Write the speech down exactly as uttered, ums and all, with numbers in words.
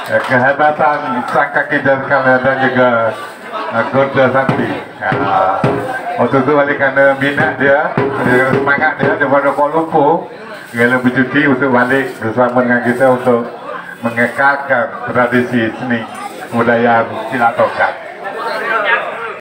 eh, kehebatan sang kaki Jertih dan juga uh, Gorda Santi. Uh, waktu itu oleh karena minat dia, dia semangat dia daripada Kuala Lumpur, dia lebih bercuti untuk balik bersama dengan kita untuk mengekalkan tradisi seni budaya silat tongkat.